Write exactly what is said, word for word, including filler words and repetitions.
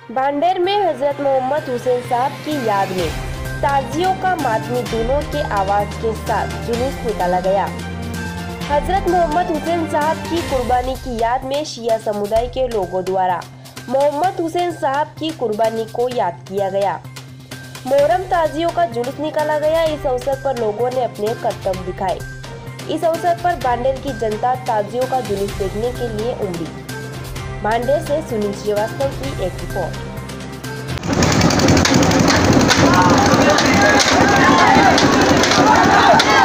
भांडेर में हजरत मोहम्मद हुसैन साहब की याद में ताजियों का मातमी दूनों के आवाज के साथ जुलूस निकाला गया। हजरत मोहम्मद हुसैन साहब की कुर्बानी की याद में शिया समुदाय के लोगों द्वारा मोहम्मद हुसैन साहब की कुर्बानी को याद किया गया। मोहर्रम ताजियों का जुलूस निकाला गया। इस अवसर पर लोगों ने अपने करतब दिखाए। इस अवसर पर भांडेर की जनता ताजियों का जुलूस देखने के लिए उमड़ी। भांडेर से सुनील श्रीवास्तव की एक रिपोर्ट। ¡Vamos!